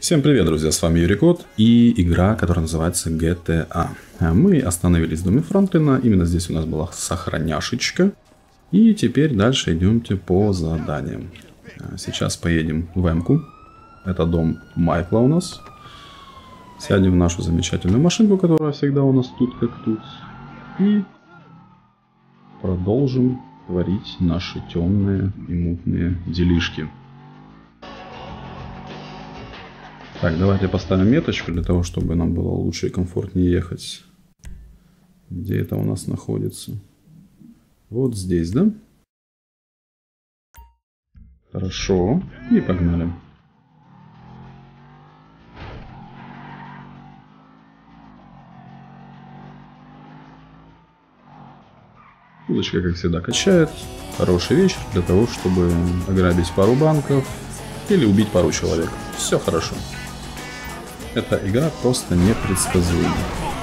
Всем привет, друзья, с вами Юрий Кот и игра, которая называется GTA. Мы остановились в доме Франклина, именно здесь у нас была сохраняшечка. И теперь дальше идемте по заданиям. Сейчас поедем в Эмку, это дом Майкла у нас. Сядем в нашу замечательную машинку, которая всегда у нас тут как тут. И продолжим творить наши темные и мутные делишки. Так, давайте поставим меточку для того, чтобы нам было лучше и комфортнее ехать. Где это у нас находится? Вот здесь, да? Хорошо. И погнали. Удочка, как всегда, качает. Хороший вечер для того, чтобы ограбить пару банков или убить пару человек. Все хорошо. Эта игра просто непредсказуема.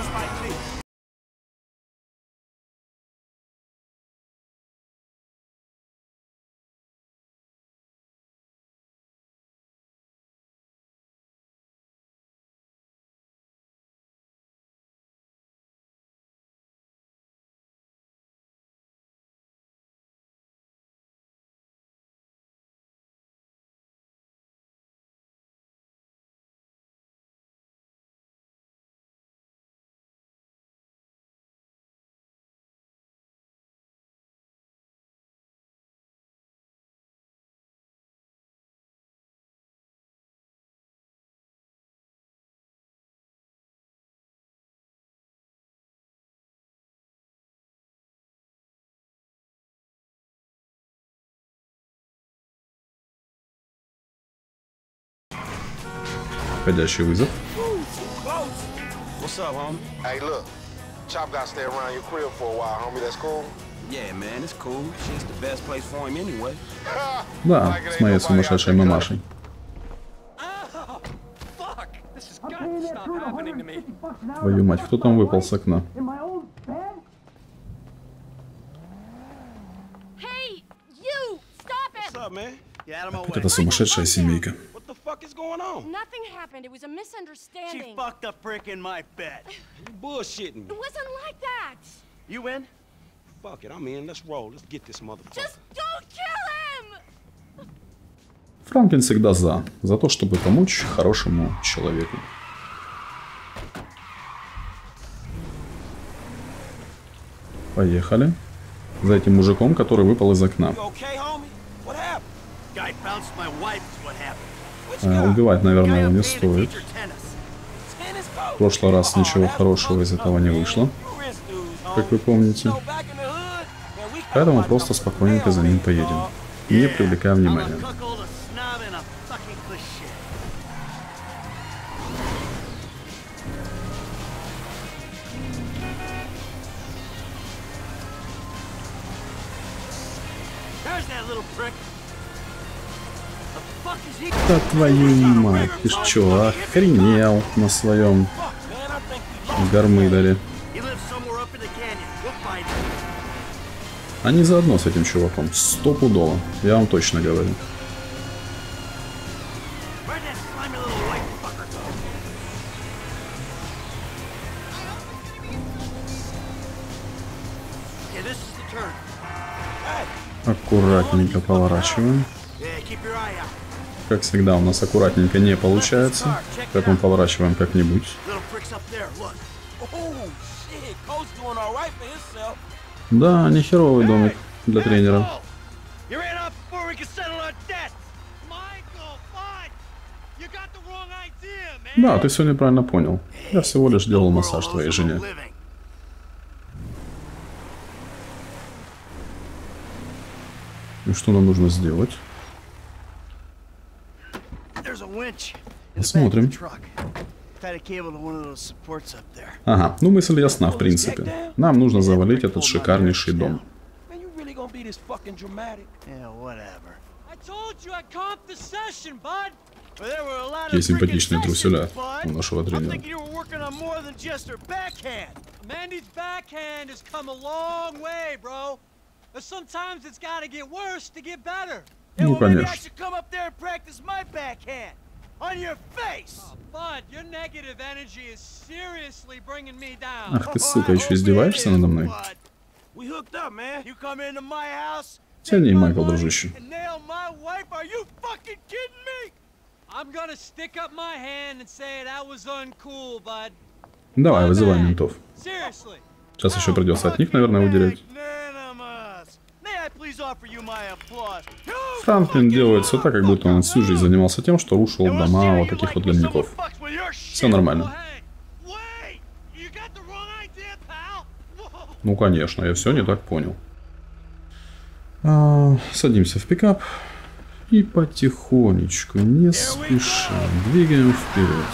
Входящий вызов. What's up, homie? Hey, look. Chop got to stay around your crib for a while, homie. That's cool? Yeah, man, it's cool. It's the best place for him anyway. Да, с моей сумасшедшей мамашей. Твою мать, кто там выпал с окна? Опять эта сумасшедшая семейка. Fuck is going on? Nothing happened. It was a misunderstanding. She fucked a brick in my bed. You bullshitting. It wasn't like that. You in? Fuck it, I'm in. Let's roll. Let's get this motherfucker. Just don't kill him. Франклин всегда за то, чтобы помочь хорошему человеку. Поехали. За этим мужиком, который выпал из окна. Убивать, наверное, его не стоит. В прошлый раз ничего хорошего из этого не вышло, как вы помните. Поэтому просто спокойненько за ним поедем, не привлекая внимания. Да твою мать, ты ж чё, охренел на своем гармыдере. Они заодно с этим чуваком, стопудово, я вам точно говорю. Аккуратненько поворачиваем. Как всегда, у нас аккуратненько не получается, поэтому поворачиваем как-нибудь. Да, нехеровый домик для тренера. Да, ты все неправильно понял. Я всего лишь делал массаж твоей жене. И что нам нужно сделать? Посмотрим. Ага, ну мысль ясна, в принципе. Нам нужно завалить этот шикарнейший дом. Какие симпатичные труселя у нашего тренера. Ну, конечно. Ах ты, сука, еще издеваешься надо мной? Тяни, Майкл, дружище. Давай, вызывай ментов. Сейчас еще придется от них, наверное, удирать. Франклин делает все так, как будто он всю жизнь занимался тем, что рушил дома вот таких вот гомняков. Все нормально. Ну, конечно, я все не так понял. Садимся в пикап и потихонечку, не спеша, двигаем вперед.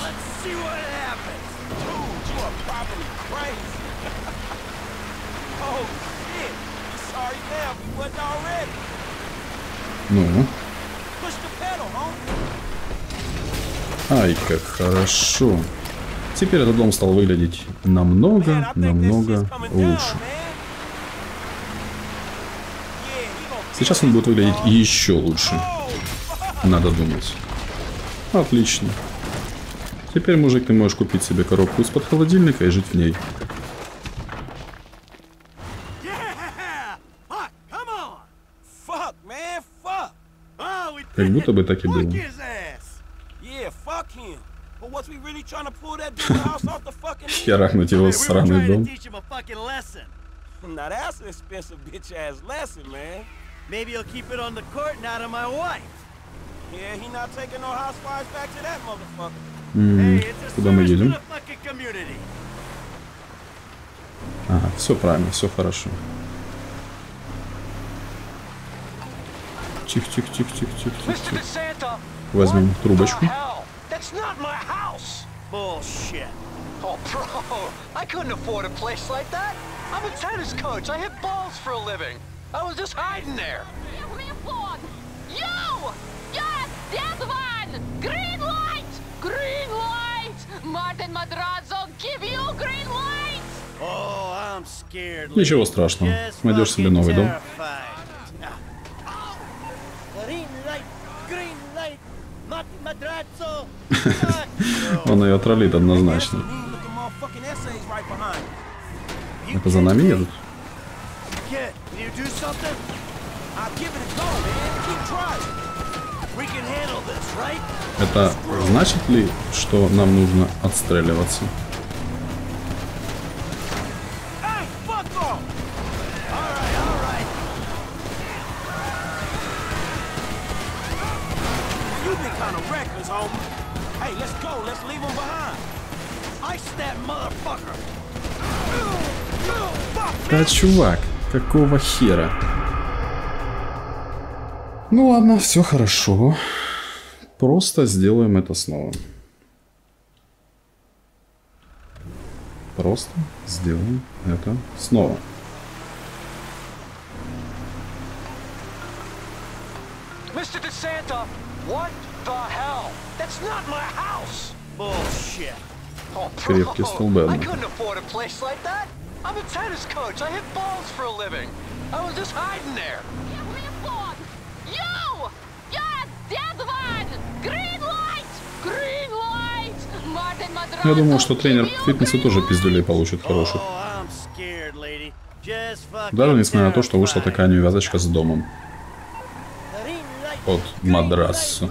Ну. Ай, как хорошо. Теперь этот дом стал выглядеть намного лучше. Сейчас он будет выглядеть еще лучше. Надо думать. Отлично. Теперь, мужик, ты можешь купить себе коробку из-под холодильника и жить в ней. Как будто бы так и было. Херахнуть его в сраный дом. Куда мы едем? Ага, все правильно, все хорошо. Тихо. Возьмем трубочку. Oh, bro, I couldn't afford a place like that. I'm a tennis coach. I hit balls for a living. I was just hiding there. You! Yes, that one! Green light! Green light! Martin Madrazo, give you green light! Oh, I'm scared. Ничего страшного. Найдешь себе новый дом. Он ее троллит однозначно. Это за нами едут? Это значит ли, что нам нужно отстреливаться? Да, чувак, какого хера? Ну ладно, все хорошо. Просто сделаем это снова. Просто сделаем это снова. Mr. DeSanta, what the hell? That's not my house. Bullshit. Oh, Крепкий стол Бэтмен. I couldn't afford a place like that. I'm a tennis coach. I hit balls for a living. I was just hiding there. You! Yes, that one! Green light! Green light! Martin Madrazo, Я думал, что тренер фитнеса тоже пиздюлей получит хороших. Даже несмотря на то, что вышла такая неувязочка с домом. От Мадрасо.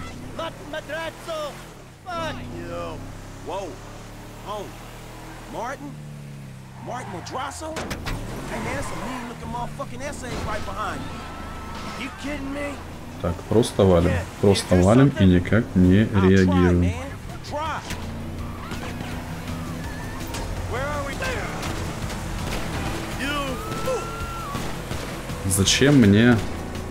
Martin Madrazo? Hey man, that's a mean looking motherfucking essay right behind you. You kidding me? Так, просто валим и никак не реагируем. Зачем мне?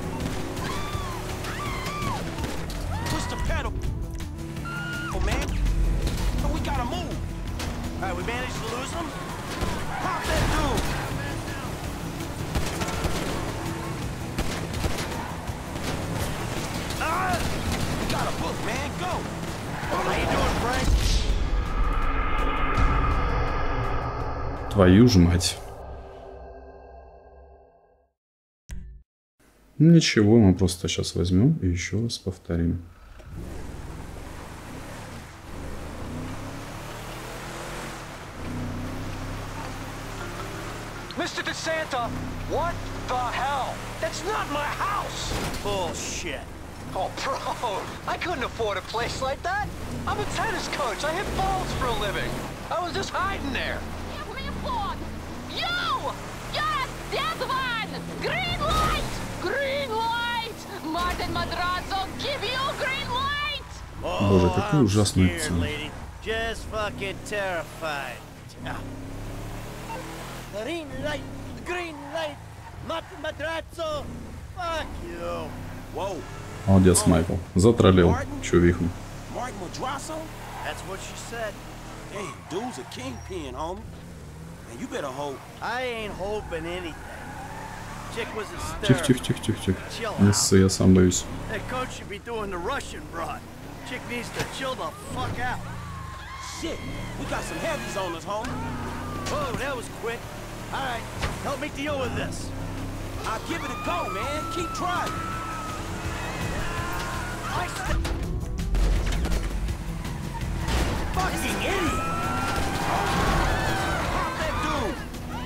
Твою ж мать. Ничего, мы просто сейчас возьмем и еще раз повторим. Mr. DeSanta, what the hell? That's not my house! Bullshit. Oh, bro, I couldn't afford a place like that. I'm a tennis coach. I hit balls for a living. I was just hiding there. Give me a phone! You! Yes, that one! Green light! Green light! Martin Madrazo, give you green light! Боже, какой ужасный scared, акцент. lady. Just fucking terrified. Green light, green light. Martin Madrazo. Fuck you. Whoa, Молодец, Майкл. Затроллил чувиху. Martin Madrazo? That's what she said. Damn, dude's a kingpin, homie. And you better hope. I ain't hoping anything. Chick was Тихо, hysterical. тихо, тихо, тихо, тихо. Не ссы, я сам боюсь. That coach should be doing the Russian broad. Chick needs to chill the fuck out. Shit, we got some heavies on us, homie. Oh, that was quick. All right, help me deal with this. I'll give it a go, man. Keep trying. Fucking idiot! Pop that dude!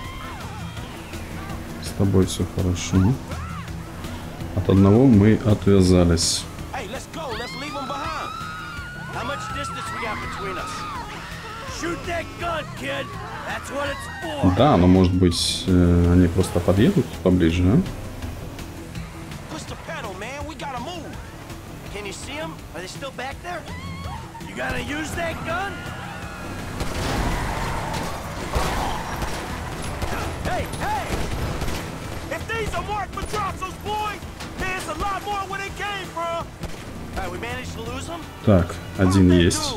С тобой все хорошо. От одного мы отвязались. Hey, let's go. Let's leave him behind. How much distance we got between us? Shoot that gun, kid. That's what it's for. Да, но может быть они просто подъедут поближе, а? Push the pedal, man. We gotta move. Can you see them? Are they still back there? You gonna use that gun? Hey, hey! If these are Mark Madrazo's boys, there's a lot more where they came from. All right, we managed to lose them. Так, один есть.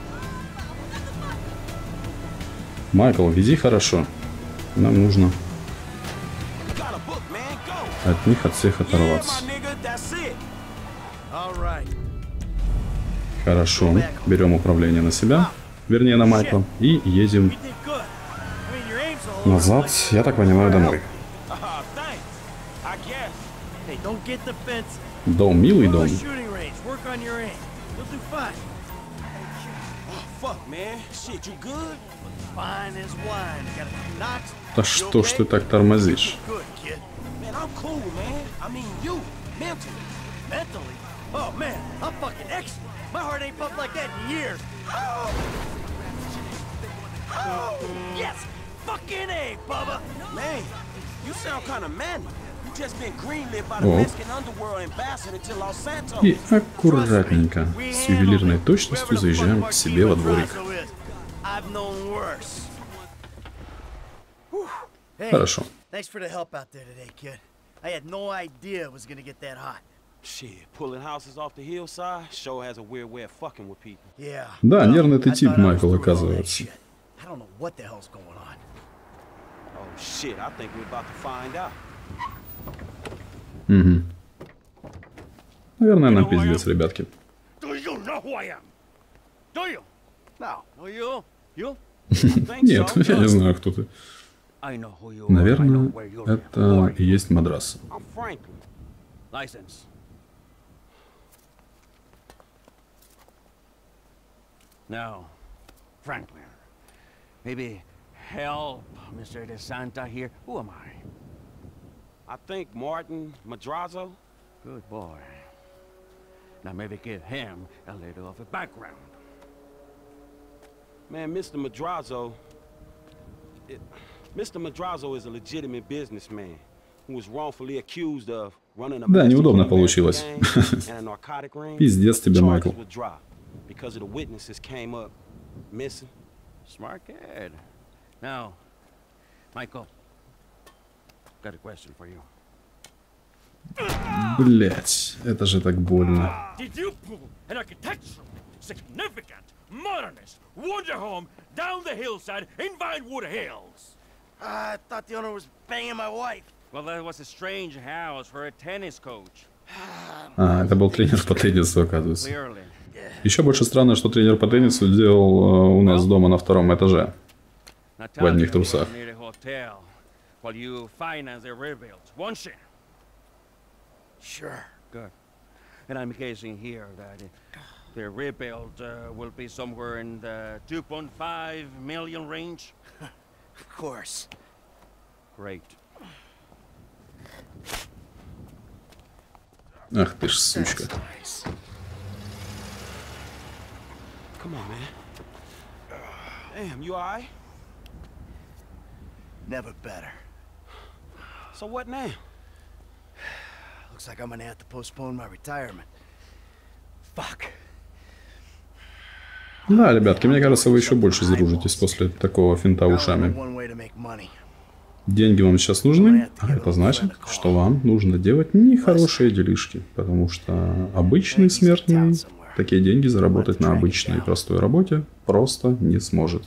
Майкл, веди хорошо. Нам нужно Got a book, man. Go. от них от всех Yeah, оторваться. my nigga. That's it. All right. Хорошо. Берем управление на себя. Вернее, на Майкла. И едем We did good. I mean, your aim's a whole назад, я так понимаю, домой. Thanks. I guess. Hey, don't get defensive. Дом, милый Go to дом. the shooting range. Work on your aim. You'll do fine. Fuck, man. Shit, you good? Fine as wine. Got a knocks. Да что ж ты так тормозишь? Good, kid. Man, I'm cool, man. I mean, you. Mentally. Mentally? Oh man, I'm fucking excellent. My heart ain't pumped like that in years. Yes! Fucking A, Bubba! Man, you sound kind of manly. You just been greenlit by the О. Mexican underworld ambassador to Los Santos. И аккуратненько, с ювелирной точностью заезжаем к себе во дворик. I've known worse. Whew. Hey, Хорошо. thanks for the help out there today, kid. I had no idea it was gonna get that hot. Shit, pulling houses off the hillside sure has a weird way of fucking with people. Yeah. Да, нервный ты I тип, thought I was Майкл, through with all that оказывается. shit. I don't know what the hell's going on. Oh shit, I think we're about to find out. Угу. Наверное, нам пиздец, ребятки. Do you know who I am? Do you? No. Oh, you? You? Think Нет, so? я не знаю, кто ты. I know who you are. I know Наверное, where you live. это и есть Мадрас. I'm Franklin. License. Now, Franklin, maybe help Mr. DeSanta here. Who am I? I think Martin Madrazo. Good boy. Now maybe give him a little of a background. Man, Mr. Madrazo. Mr. Madrazo is a legitimate businessman who was wrongfully accused of running a Да, неудобно Mexican получилось. gang and a narcotic ring. Пиздец тебе, Charges Майкл. were dropped because of the witnesses came up missing. Smart kid. Now, Michael, got a question for you. Блять, это же так больно. Did you pull an architectural, significant, modernist wonder home down the hillside in Vinewood Hills? I thought the owner was banging my wife. Well, that was a strange house for a tennis coach. А, это был тренер по теннису, оказывается. Clearly. Еще больше странно, что тренер по теннису делал у нас дома на втором этаже. Now В одних tell me трусах. near the hotel while you finance the rebuild. Won't you? Sure. Good. And I'm guessing here that the rebuild will be somewhere in the 2.5 million range. Of course. Great. Ах ты ж сучка. Come on, man. Damn, you alright? Never better. So what now? Looks like I'm gonna have to postpone my retirement. Fuck. Да, ребятки, мне кажется, вы еще больше заружитесь после такого финта ушами. Деньги вам сейчас нужны, а это значит, что вам нужно делать нехорошие делишки, потому что обычный смертный такие деньги заработать на обычной простой работе просто не сможет.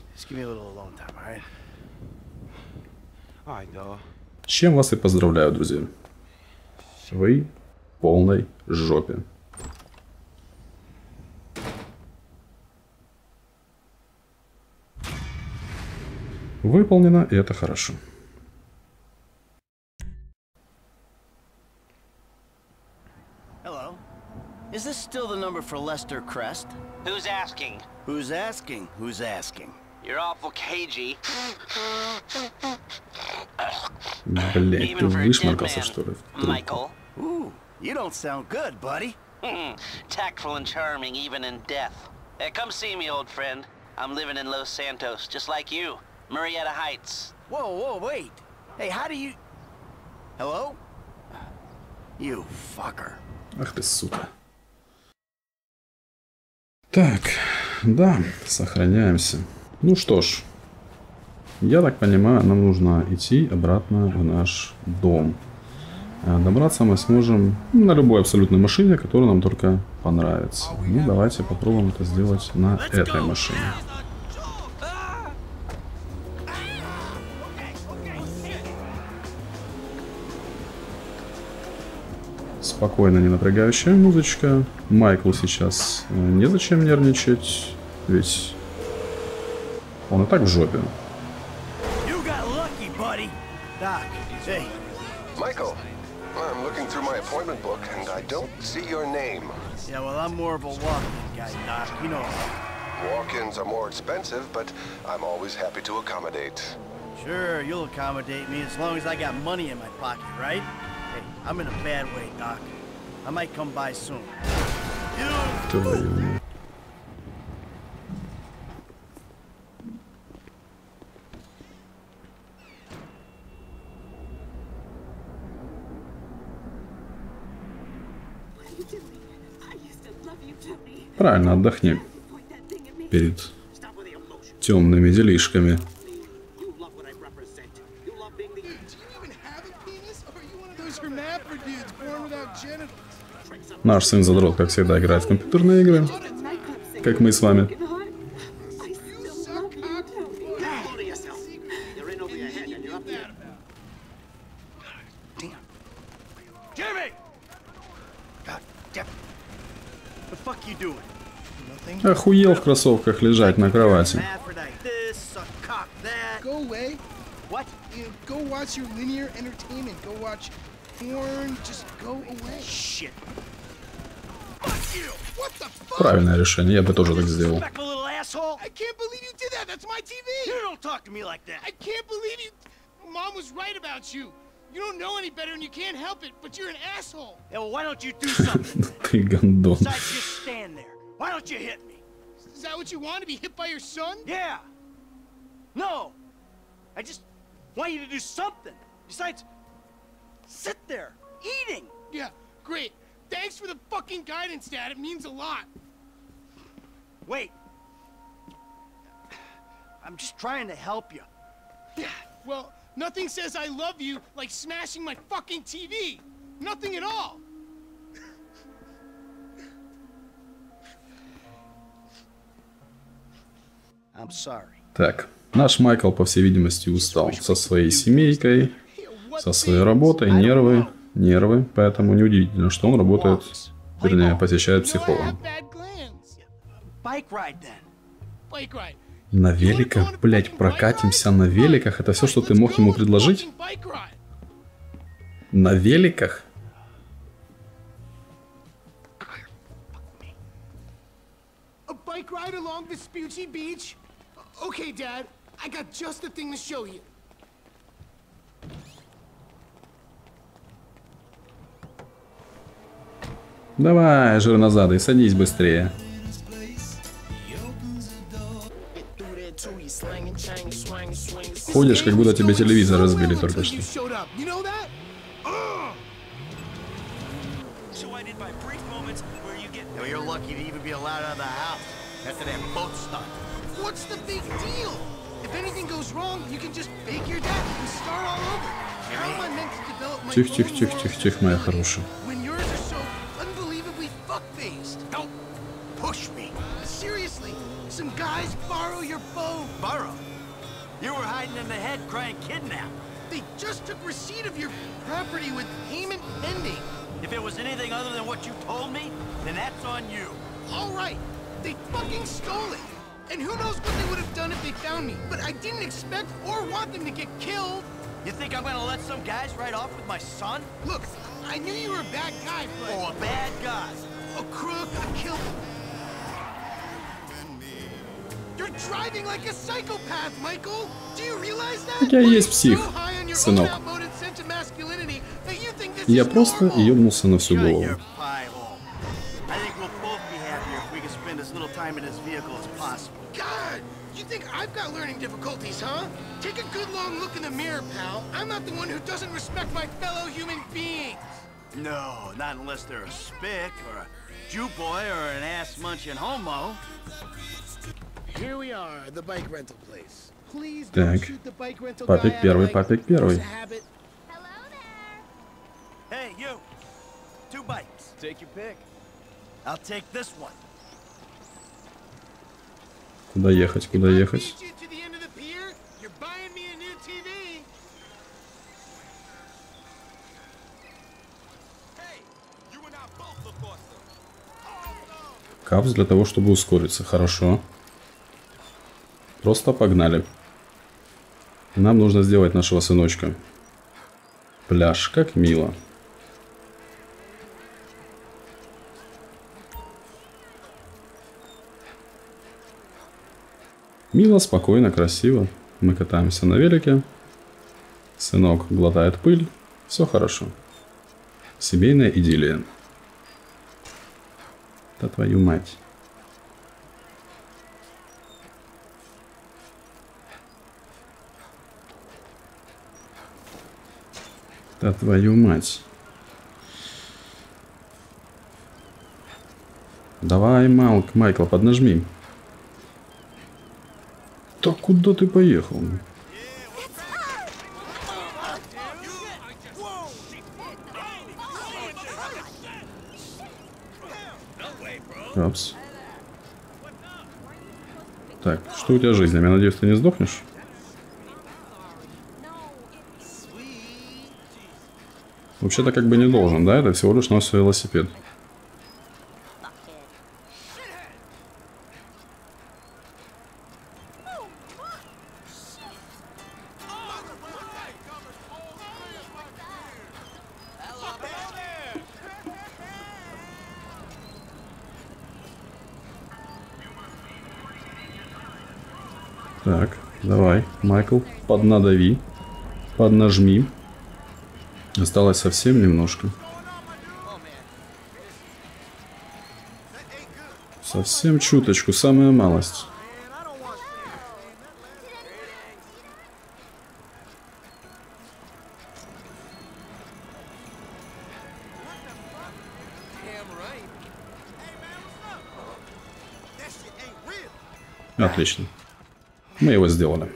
С чем вас и поздравляю, друзья. Вы в полной жопе. Выполнено, и это хорошо. Hello. Is this still the number for Lester Crest? Who's asking? Who's asking? Who's asking? You're awful cagey. Блять, ты вышмаркался, что ли? Michael. Ooh, you don't sound good, buddy. Tactful and charming even in death. Come see me, old friend. I'm living in Los Santos, just like you. Murrieta Heights. Whoa, wait. Hey, how do you... Hello? You fucker. Ах ты, сука. Так, да, сохраняемся. Ну что ж, я так понимаю, нам нужно идти обратно в наш дом. Добраться мы сможем на любой абсолютной машине, которая нам только понравится. Ну, давайте попробуем это сделать на этой машине. Спокойно, не напрягающая музычка. Майклу сейчас незачем нервничать, ведь он и так в жопе. Michael, I'm looking through my appointment book and I don't see your name. Yeah, well, I'm more of a walk-in guy, Doc. You know. Walk-ins are more expensive, but I'm always happy to accommodate. Sure, you'll accommodate me as long as I got money in my pocket, right? Hey, I'm in a bad way, Doc. I might come by soon. Правильно, отдохни перед темными делишками. Наш сын задрот, как всегда, играет в компьютерные игры, как мы с вами. Охуел в кроссовках лежать на кровати. Правильное решение, я бы тоже так сделал. You don't know any better and you can't help it, but you're an asshole. Yeah, well, why don't you do something? Ты гандон. Besides just stand there. Why don't you hit me? Is that what you want, to be hit by your son? Yeah. No. I just want you to do something. Besides, sit there, eating. Yeah, great. Thanks for the fucking guidance, Dad. It means a lot. Wait. I'm just trying to help you. Yeah, well, nothing says I love you like smashing my fucking TV. Nothing at all. I'm sorry. Так, наш Майкл, по всей видимости, устал со своей семейкой, со своей работой, нервы, поэтому неудивительно, что он работает, вернее, посещает психолога. На великах, блять, прокатимся на великах, это все, что ты мог ему предложить? На великах? Bike ride along Vespucci Beach? Okay, Dad, I got just the thing to show you. Давай, жирнозадый, садись быстрее. Ходишь, как будто тебе телевизор разбили только что. Тихо, тихо, тихо, тихо, тихо, моя хорошая. Some guys borrow your boat. Borrow? You were hiding in the head crying kidnap. They just took receipt of your property with payment pending. If it was anything other than what you told me, then that's on you. All right. They fucking stole it. And who knows what they would have done if they found me. But I didn't expect or want them to get killed. You think I'm gonna let some guys ride off with my son? Look, I knew you were a bad guy, but... Oh, a bad guy. A crook, a killer. You're driving like a psychopath, Michael. Do you realize that? Я есть псих, сынок. Я просто ёбнулся на всю голову. God, you think I've got learning difficulties, huh? Take a good long look in the mirror, pal. I'm not the one who doesn't respect my fellow human beings. No, not unless they're a spick or a Jew boy or an ass-munching homo. Here we are, the bike rental place. Please don't shoot the bike rental guy. Папик первый, папик первый. Hey, you. 2 bikes. Take your pick. I'll take this one. Куда ехать, куда ехать? Капс для того, чтобы ускориться. Хорошо. Просто погнали. Нам нужно сделать нашего сыночка. Пляж, как мило. Мило, спокойно, красиво. Мы катаемся на велике. Сынок глотает пыль. Все хорошо. Семейная идиллия. Да твою мать. Да твою мать. Давай, Майкл, поднажми. Да куда ты поехал? Апс. Так, что у тебя с жизнью? Я надеюсь, ты не сдохнешь? Вообще-то как бы не должен, да? Это всего лишь носит велосипед. Так, давай, Майкл, поднадави, поднажми. Осталось совсем немножко. Совсем чуточку, самая малость. Отлично. Мы его сделали.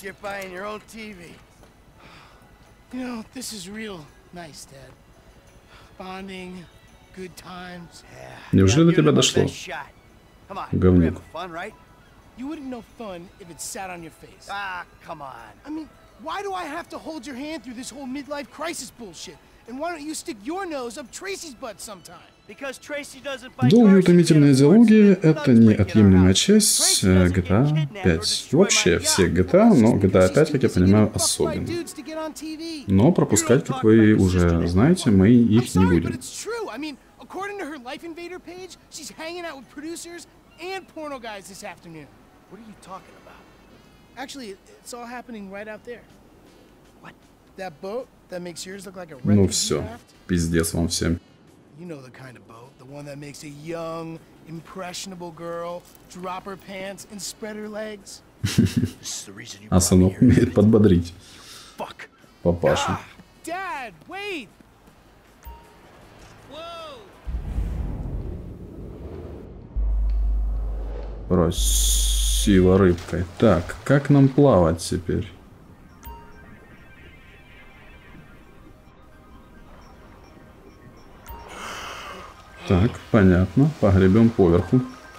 You know, this is real nice, Dad. Bonding, good times. Неужели до тебя дошло? Говнюк. You wouldn't know fun if it sat on your face. Ah, come on. I mean, why do I have to hold your hand through this whole midlife crisis bullshit? And why don't you stick your nose up Tracy's butt sometime? Долгие утомительные диалоги — это неотъемлемая часть GTA 5. Вообще все GTA, но GTA 5, как я понимаю, особенно. Но пропускать, как вы уже знаете, мы их не будем. Ну все, пиздец вам всем. You know the kind of boat, the one that makes a young, impressionable girl drop her pants and spread her legs. А сынок умеет подбодрить папашу. Dad, wait! Красиво рыбкой. Так, как нам плавать теперь? Так, понятно. Погребем поверху.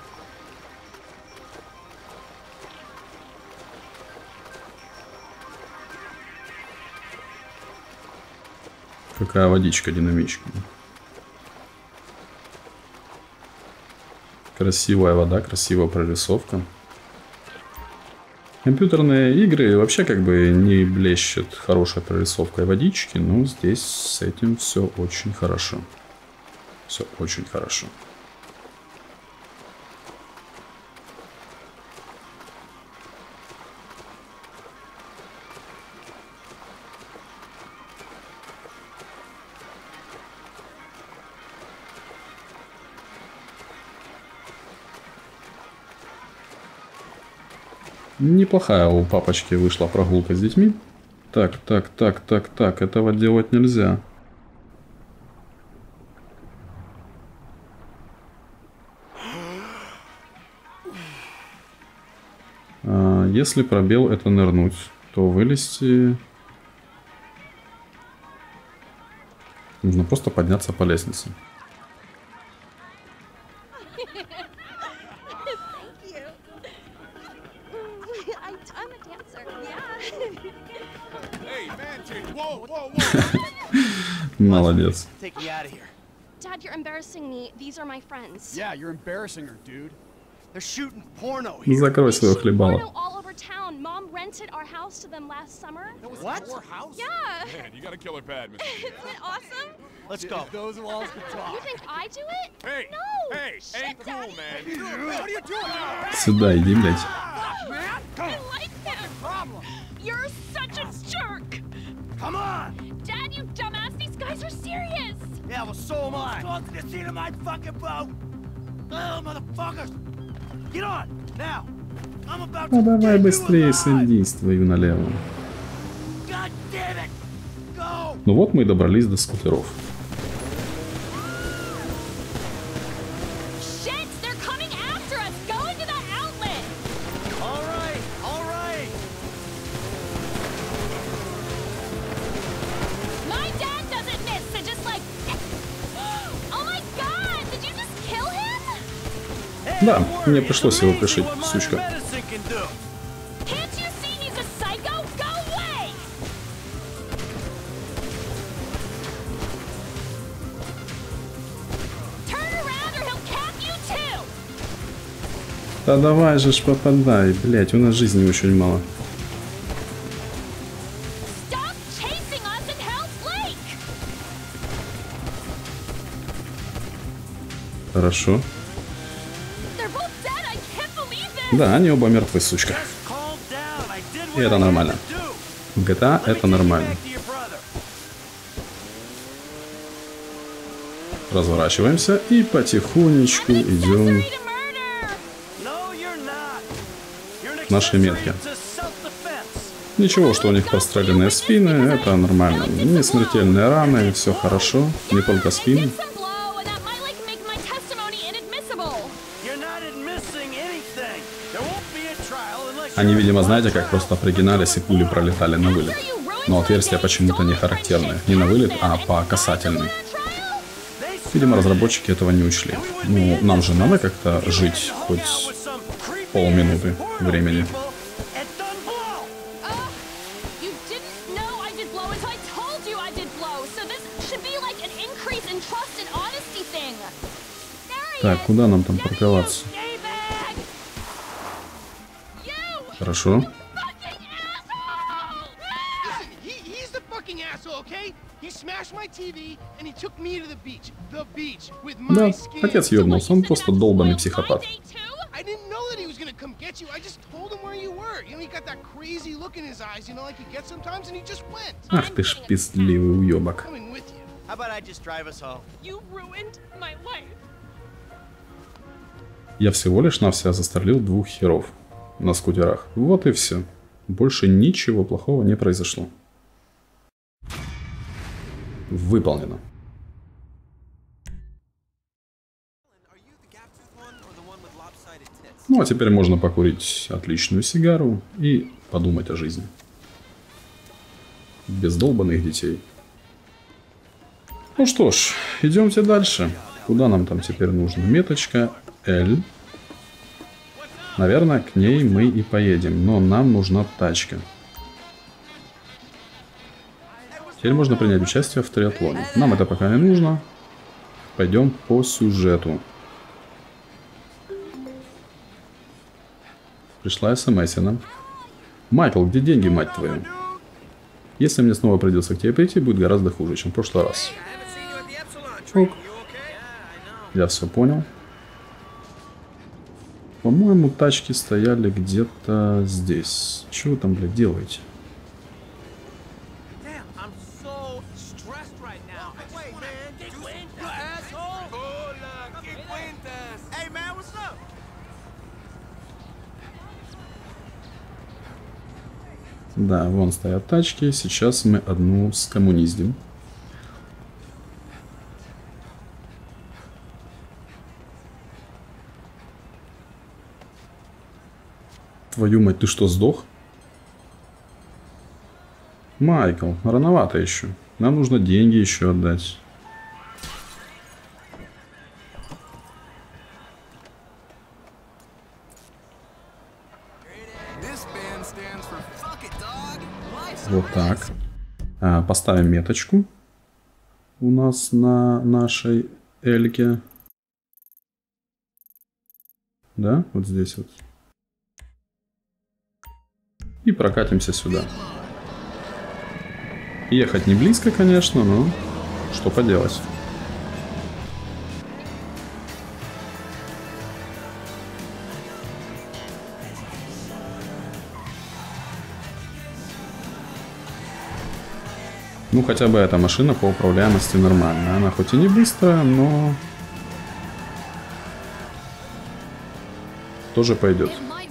Какая водичка динамичная. Красивая вода, красивая прорисовка. Компьютерные игры вообще как бы не блещут хорошей прорисовкой водички, но здесь с этим все очень хорошо. Все очень хорошо. Неплохая у папочки вышла прогулка с детьми. Так, этого делать нельзя. Если пробел это нырнуть, то вылезти... Нужно просто подняться по лестнице. Молодец. Dad, you're embarrassing me. These are my friends. Yeah, you're embarrassing her, dude. They're shooting porno here. Закрой свое хлебало. Porno all over town. Mom rented our house to them last summer. What? Our house? Yeah. Man, you got a killer pad, Mr. Isn't it awesome? Let's go. Those walls can talk. You think I do it? Hey, No. hey, Shit, ain't cool, Daddy. man. What are you doing? Сюда иди, блядь. I like him. You're such a jerk. Come on. Dad, you dumbass. These guys are serious. Yeah, well, so am I. Go to the scene of my fucking boat. Oh, motherfuckers. Get on, now. I'm about to Давай быстрее садись твою налево. God damn it. Go. Ну вот мы и добрались до скутеров. Shit, they're coming after us. Go into the outlet. All right, all right. My dad doesn't miss, so just like... Oh my god, did you just kill him? Да, мне пришлось его пришить, сучка. Can't you see he's a psycho? Go away! Turn around or he'll cap you too! Да давай же ж попадай, блять, у нас жизни очень мало. Stop chasing us in Hell's Lake! Хорошо. They're both dead, I can't believe this! Да, они оба мертвы, сучка. И это нормально. В GTA это нормально. Разворачиваемся и потихонечку идем к нашей метке. Ничего, что у них простреленные спины, это нормально. Не смертельные раны, все хорошо, не только спины. Они, видимо, знаете, как просто пригинались и пули пролетали на вылет. Но отверстия почему-то не характерные. Не на вылет, а по касательной. Видимо, разработчики этого не учли. Ну, нам же надо как-то жить хоть полминуты времени. Так, куда нам там парковаться? Хорошо. Да, отец ёбнулся, он просто долбанный психопат. Ах ты ж пиздливый уёбок. How about I just drive us home? You ruined my life. Я всего лишь навсего застрелил 2 херов на скутерах. Вот и все. Больше ничего плохого не произошло. Выполнено. Ну а теперь можно покурить отличную сигару и подумать о жизни. Без долбанных детей. Ну что ж, идемте дальше. Куда нам там теперь нужно? Меточка L. Наверное, к ней мы и поедем. Но нам нужна тачка. Теперь можно принять участие в триатлоне. Нам это пока не нужно. Пойдем по сюжету. Пришла смс-ина. Майкл, где деньги, мать твою? Если мне снова придется к тебе прийти, будет гораздо хуже, чем в прошлый раз. Ок. Я все понял. По-моему, тачки стояли где-то здесь. Чего вы там, блядь, делаете? Да, вон стоят тачки. Сейчас мы одну скоммуниздим. Твою мать, ты что, сдох? Майкл, рановато еще. Нам нужно деньги еще отдать. Вот так. Поставим меточку у нас на нашей эльке. Да, вот здесь вот. И прокатимся сюда. Ехать не близко, конечно, но что поделать. Ну, хотя бы эта машина по управляемости нормальная. Она хоть и не быстрая, но тоже пойдет.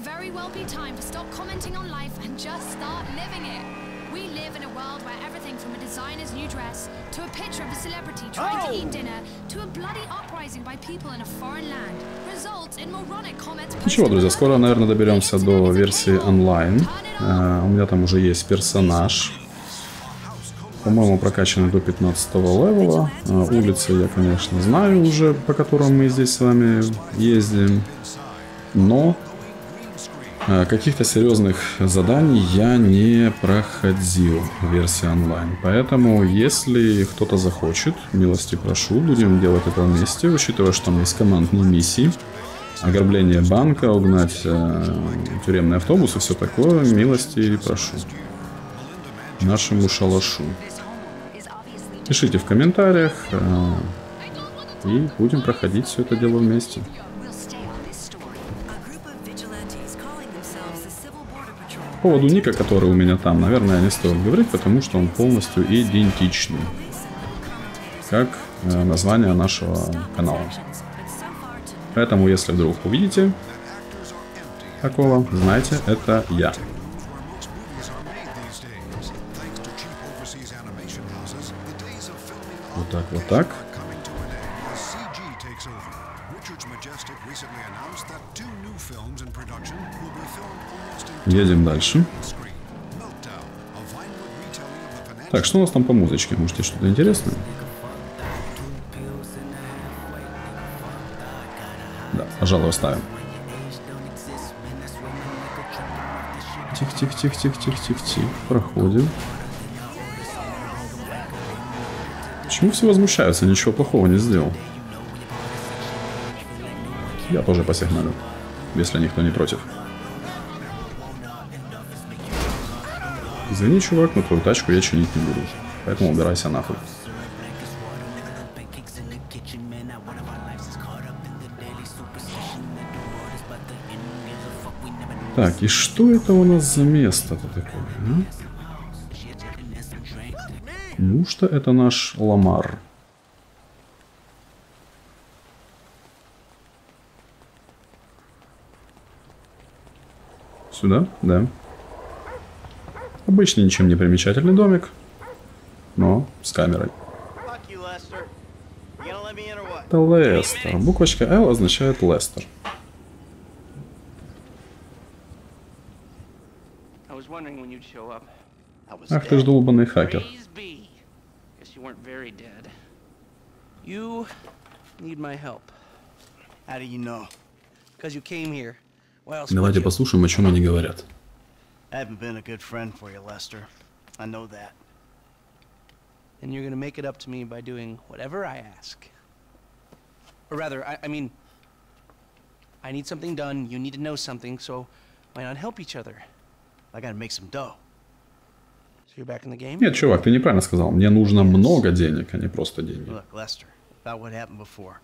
Ничего, друзья, скоро, наверное, доберемся до версии онлайн. У меня там уже есть персонаж. По-моему, прокачанный до 15-го левела. Улицы я, конечно, знаю уже, по которым мы здесь с вами ездим. Но каких-то серьезных заданий я не проходил в версии онлайн. Поэтому, если кто-то захочет, милости прошу, будем делать это вместе, учитывая, что там есть командные миссии. Ограбление банка, угнать тюремный автобус и все такое, милости прошу. Нашему шалашу. Пишите в комментариях, и будем проходить все это дело вместе. По поводу ника, который у меня там, наверное, не стоит говорить, потому что он полностью идентичный, как название нашего канала. Поэтому, если вдруг увидите такого, знайте, это я. Вот так, вот так. Едем дальше. Так, что у нас там по музычке? Может, есть что-то интересное? Да, пожалуй, оставим. Тихо-тихо-тихо-тихо-тихо-тихо-тихо. Проходим. Почему все возмущаются? Ничего плохого не сделал. Я тоже посигналю, если никто не против. Извини, чувак, но твою тачку я чинить не буду. Поэтому убирайся нахуй. Так, и что это у нас за место-то такое, а? Неужто это наш Ламар? Сюда? Да. Обычный, ничем не примечательный домик, но с камерой. Это Лестер. Буквочка L означает Лестер. Ах ты ж долбанный хакер. Давайте послушаем, о чем они говорят. And you're gonna make it up to me by doing whatever I ask. Or rather, I mean, I need something done, you need to know something, so why not help each other? I gotta make some dough. So you're back in the game? Нет, чувак, ты неправильно сказал. Мне нужно много денег, а не просто деньги. Look, Lester, about what happened before.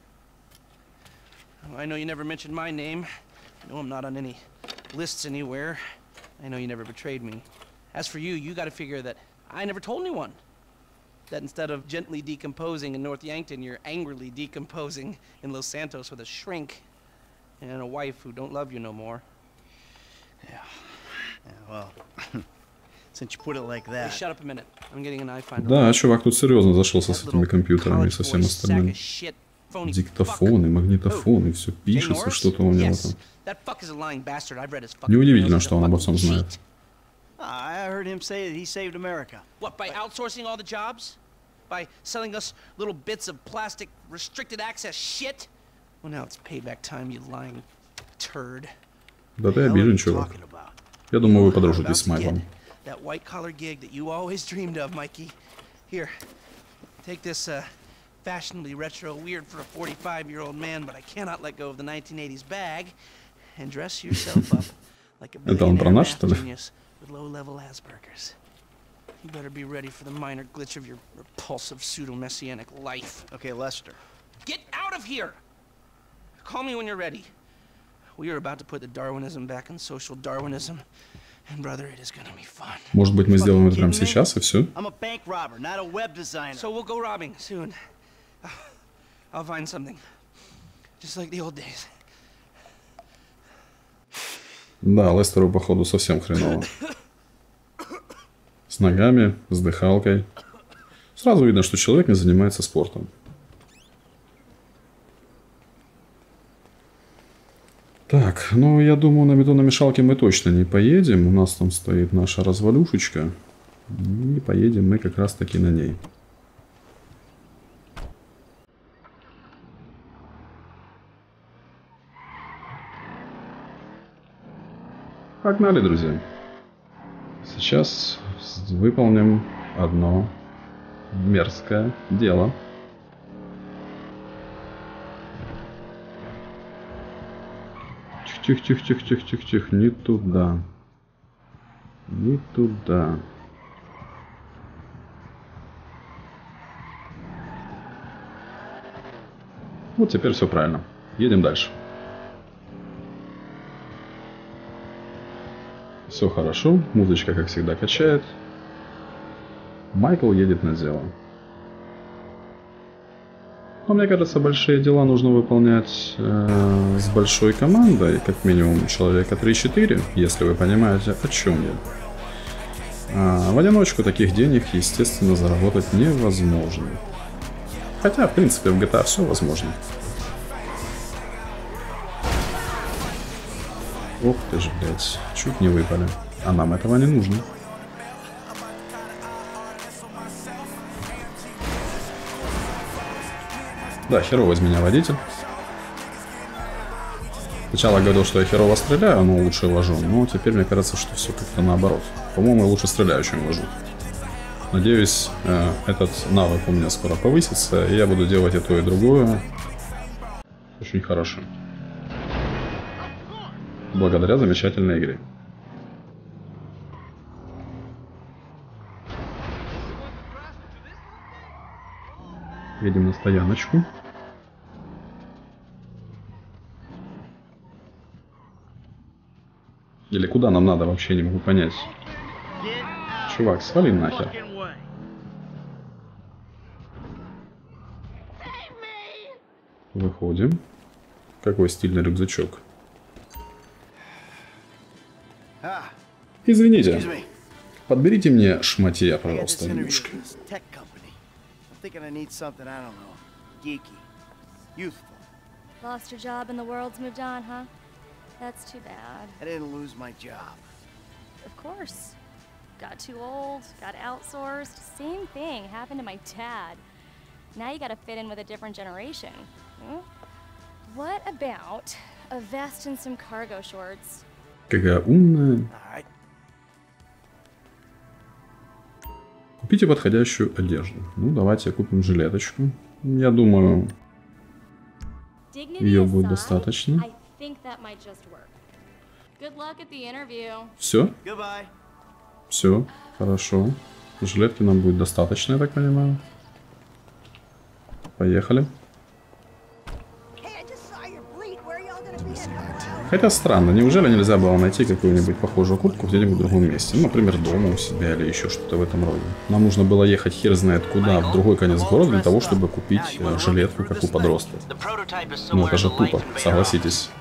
I know you never mentioned my name. I know I'm not on any lists anywhere. I know you never betrayed me. As for you, you gotta figure that I never told anyone. That instead of gently decomposing in North Yankton, you're angrily decomposing in Los Santos with a shrink and a wife who don't love you no more. Yeah, well, since you put it like that... Hey, shut up a minute. I'm getting an eye finder. Да, чувак тут серьезно зашелся с этими компьютерами и со всем остальным. Диктофоны, магнитофоны, все пишется, что-то у него там. Неудивительно, что он обо всем знает. I heard him say that he saved America. What, by outsourcing all the jobs? By selling us little bits of plastic restricted access shit? Well, now it's payback time, you lying turd. Да ты обижен, чувак. Я думаю, вы подружитесь с Майклом. That white collar gig that you always dreamed of, Mikey. Here, take this fashionably retro weird for a 45-year-old man, but I cannot let go of the 1980s bag, and dress yourself up like a billionaire math genius with low-level Asperger's. You better be ready for the minor glitch of your repulsive pseudo-messianic life. Okay, Lester. Get out of here! Call me when you're ready. We are about to put the Darwinism back in social Darwinism. And brother, it is gonna be fun. Может быть, мы сделаем это прямо сейчас и все? I'm a bank robber, not a web designer. So we'll go robbing soon. I'll find something. Just like the old days. Да, Лестеру, походу, совсем хреново. С ногами, с дыхалкой. Сразу видно, что человек не занимается спортом. Так, ну я думаю, на бетономешалке мы точно не поедем. У нас там стоит наша развалюшечка. И поедем мы как раз таки на ней. Погнали, друзья. Сейчас выполним одно мерзкое дело. Тихо-тихо-тихо-тихо-тихо-тихо. Не туда. Не туда. Вот теперь все правильно. Едем дальше. Все хорошо. Музычка, как всегда, качает. Майкл едет на дело. Но мне кажется, большие дела нужно выполнять с большой командой, как минимум человека 3-4, если вы понимаете, о чем я. В одиночку таких денег, естественно, заработать невозможно. Хотя, в принципе, в GTA все возможно. Ох ты ж, блядь, чуть не выпали. А нам этого не нужно. Да, херово из меня водитель. Сначала говорил, что я херово стреляю, но лучше вожу. Но теперь мне кажется, что все как-то наоборот. По-моему, я лучше стреляю, чем вожу. Надеюсь, этот навык у меня скоро повысится, и я буду делать и то, и другое очень хорошо. Благодаря замечательной игре. Едем на стояночку. Или куда нам надо, вообще не могу понять. Чувак, свали нахер. Проходим. Какой стильный рюкзачок. Извините. Подберите мне шматья, пожалуйста, немножко. Lost your job and the world's moved on, huh? That's too bad. I didn't lose my job. Of course. Got too old, got outsourced. Same thing happened to my dad. Now you gotta fit in with a different generation. Hmm? What about a vest and some cargo shorts? Какая умная. Купите подходящую одежду. Ну, давайте купим жилеточку. Я думаю, ее будет достаточно. Все? Все, хорошо. Жилетки нам будет достаточно, я так понимаю. Поехали. Хотя странно, неужели нельзя было найти какую-нибудь похожую куртку где-нибудь в другом месте? Ну, например, дома у себя или еще что-то в этом роде. Нам нужно было ехать хер знает куда, в другой конец города, для того, чтобы купить жилетку, как у подростков. Ну, это же тупо, согласитесь.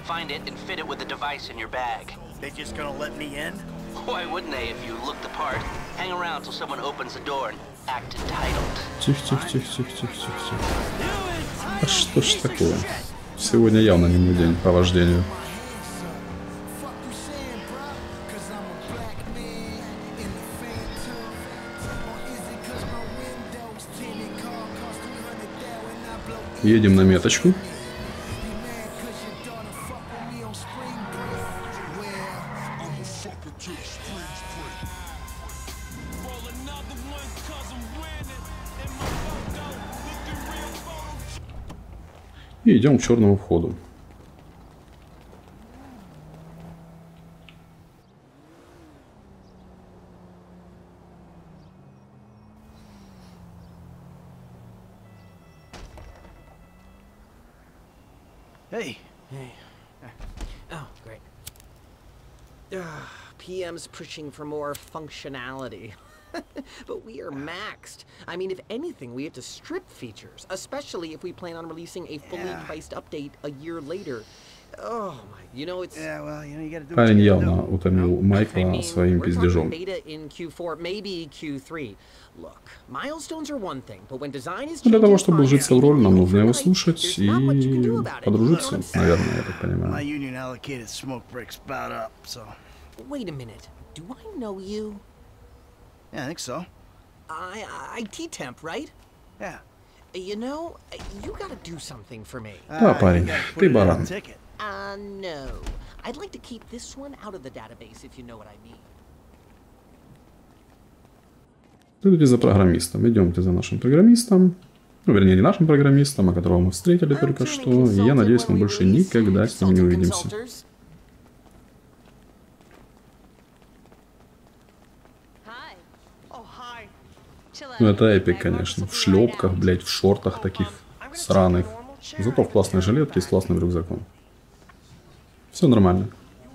Тихо. А что ж такое? Сегодня явно не мой день по вождению. Едем на меточку. И идем к черному входу. Hey. Oh, great. PM's pushing for more functionality. But we are maxed. I mean, if anything, we have to strip features, especially if we plan on releasing a fully priced update a year later. Oh my, you know, it's... Yeah, well, you know, you gotta do Парень явно утомил Майкла своим пиздежом. Для того, чтобы вжиться в роль, нам нужно его слушать и подружиться, наверное, я так понимаю. Wait a minute. Do I know you? Yeah, I think so. IT temp, right? Yeah. You know, you gotta do something for me. Да, парень, ты баран. No. I'd like to keep this one out of the database, if you know what I mean. Идите за программистом. Идемте за нашим программистом. Ну, вернее, не нашим программистом, а которого мы встретили только что. И я надеюсь, мы больше никогда с ним не увидимся. Ну, это эпик, конечно. В шлепках, блять, в шортах таких сраных. Зато в классной жилетке и с классным рюкзаком. Все нормально.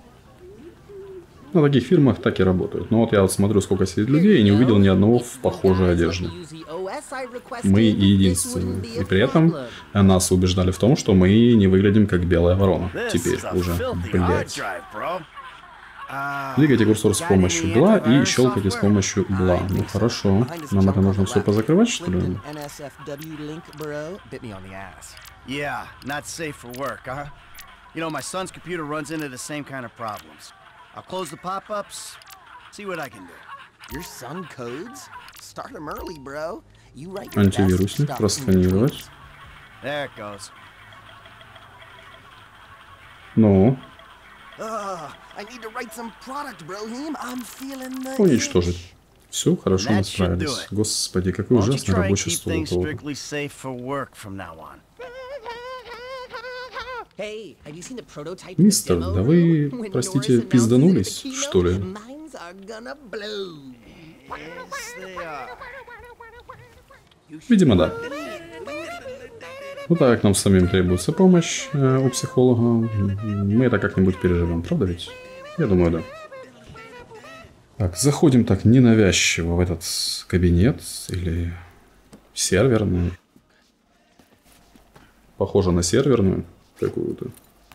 На таких фирмах так и работают. Но вот я вот смотрю, сколько сидит людей, и не увидел ни одного в похожей одежде. Мы единственные. И при этом нас убеждали в том, что мы не выглядим как белая ворона. Теперь уже, блять. Двигайте курсор с помощью БЛА и щелкайте с помощью БЛА. Ну хорошо. Нам это нужно все позакрывать, что ли? Yeah, not safe for work, huh? You know, my son's computer runs into the same kind of problems. I'll close the pop-ups, see what I can do. Your son codes? Start him early, bro. You write Антивирусник, просканировать. There it goes. Ну. Уничтожить. Все, хорошо, мы справились. Господи, какой ужасный рабочий стол у того. Мистер, да вы, простите, пизданулись, что ли? Видимо, да. Ну так как нам самим требуется помощь у психолога, мы это как-нибудь переживем, правда ведь? Я думаю, да. Так, заходим так ненавязчиво в этот кабинет или серверный. Похоже на серверную какую-то.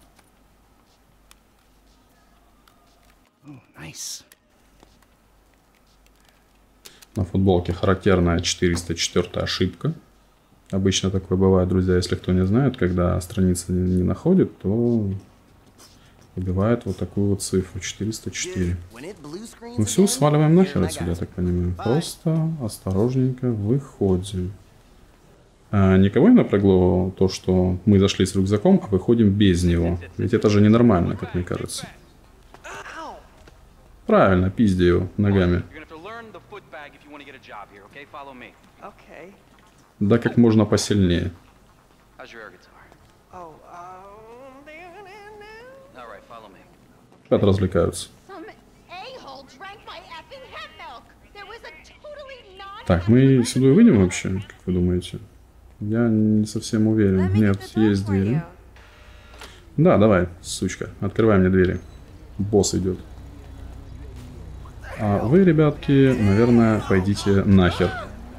На футболке характерная 404 ошибка. Обычно такое бывает, друзья, если кто не знает, когда страница не находит, то убивает вот такую вот цифру 404. Ну все, сваливаем нахер отсюда, я так понимаю. Просто осторожненько выходим. Никого не напрягло то, что мы зашли с рюкзаком, а выходим без него? Ведь это же ненормально, как мне кажется. Правильно, пизди его ногами. Да как можно посильнее. Как развлекаются. Так, мы сюда выйдем вообще, как вы думаете? Я не совсем уверен. Нет, есть двери. Да, давай, сучка, открывай мне двери. Босс идет. А вы, ребятки, наверное, пойдите нахер.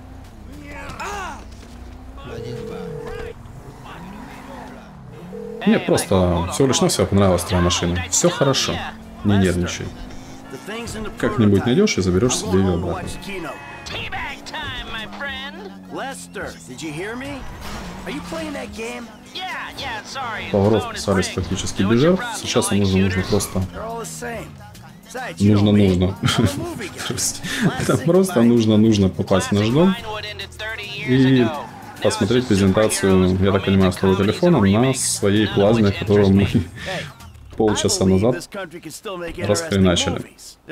Нет, просто всего лишь навсего понравилась твоя машина. Все хорошо, не нервничай. Как-нибудь найдешь и заберешь себе ее обратно. Поворот вписались практически без жертв. Сейчас нам нужно просто... Нужно. Это просто нужно попасть в наш дом и посмотреть презентацию, я так понимаю, своего телефона на своей плазме, которую мы полчаса назад расхреначили.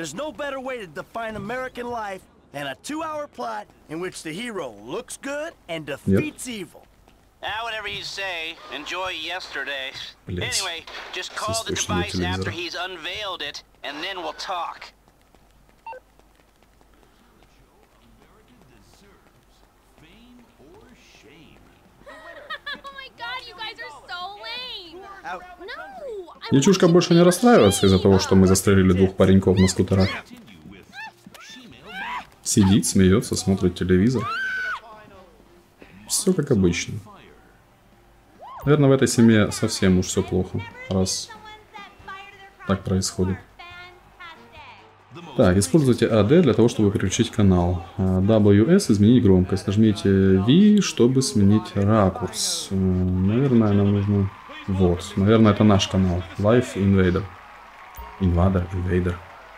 Whatever you say, enjoy yesterday. Anyway, just call the device after he's unveiled it, and then we'll talk. Ничушка больше не расстраивается из-за того, что мы застрелили двух пареньков на скутерах. Сидит, смеется, смотрит телевизор. Все как обычно. Наверное, в этой семье совсем уж все плохо, раз так происходит. Так, используйте AD для того, чтобы переключить канал. WS изменить громкость. Нажмите V, чтобы сменить ракурс. Наверное, нам нужно... Вот, наверное, это наш канал. Live Invader. Invader.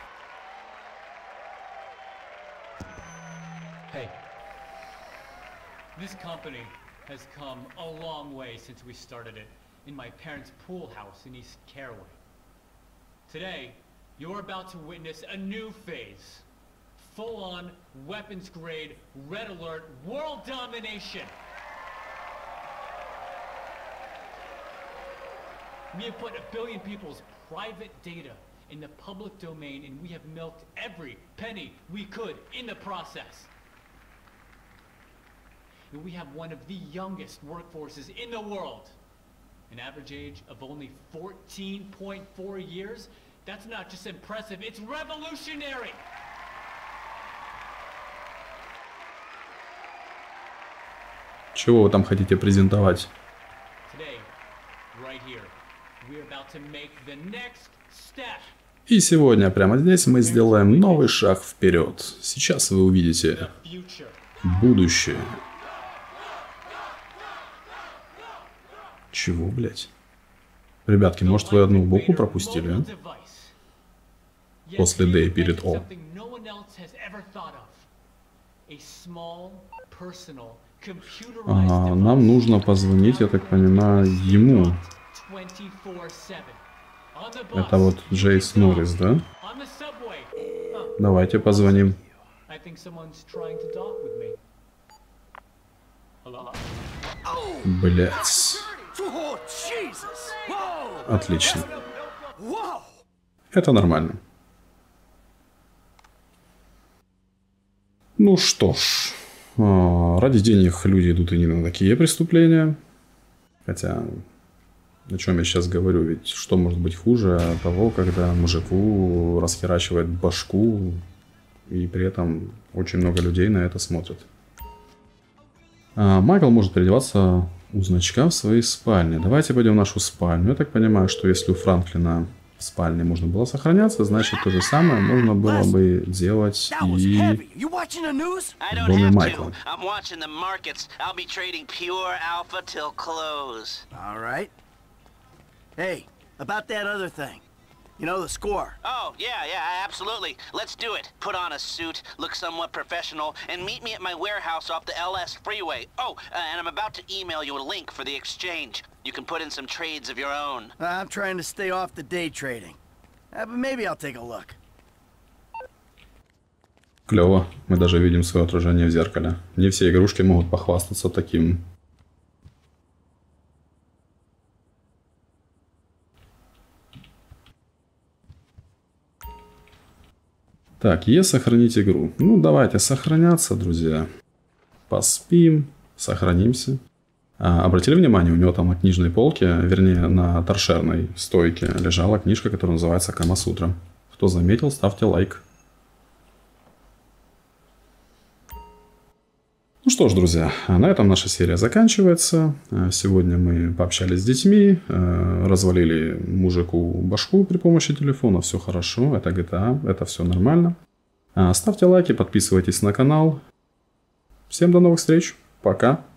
This company has come a long way since we started it in my parents' pool house in East Caraway. Today, you're about to witness a new phase. Full-on, weapons-grade, red alert, world domination! We have put 1 billion people's private data in the public domain, and we have milked every penny we could in the process. And we have one of the youngest workforces in the world. An average age of only 14.4 years. That's not just impressive, it's revolutionary! Чего вы там хотите презентовать? Today, right here, we're about to make the next step. И сегодня, прямо здесь, мы сделаем новый шаг вперед. Сейчас вы увидите будущее. Чего, блять? Ребятки, может, вы одну букву пропустили, а? После D перед O. Нам нужно позвонить, я так понимаю, ему. Это вот Джейс Норрис, да? Давайте позвоним. Блять. Отлично. Это нормально. Ну что ж. Ради денег люди идут и не на такие преступления. Хотя, о чем я сейчас говорю, ведь что может быть хуже того, когда мужику расхерачивает башку, и при этом очень много людей на это смотрят. Майкл может переодеваться У значка в своей спальне. Давайте пойдем в нашу спальню. Я так понимаю, что если у Франклина в спальне можно было сохраняться, значит то же самое можно было бы делать и в доме Майкла. You know the score. Oh, yeah, absolutely. Let's do it. Put on a suit, look somewhat professional, and meet me at my warehouse off the LS freeway. Oh, and I'm about to email you a link for the exchange. You can put in some trades of your own. I'm trying to stay off the day trading. But maybe I'll take a look. Клево. Мы даже видим свое отражение в зеркале. Не все игрушки могут похвастаться таким. Так, сохранить игру. Ну, давайте сохраняться, друзья. Поспим, сохранимся. Обратили внимание, у него там на книжной полке, вернее, на торшерной стойке лежала книжка, которая называется Камасутра. Кто заметил, ставьте лайк. Ну что ж, друзья, на этом наша серия заканчивается. Сегодня мы пообщались с детьми, развалили мужику башку при помощи телефона. Все хорошо, это GTA, это все нормально. Ставьте лайки, подписывайтесь на канал. Всем до новых встреч, пока.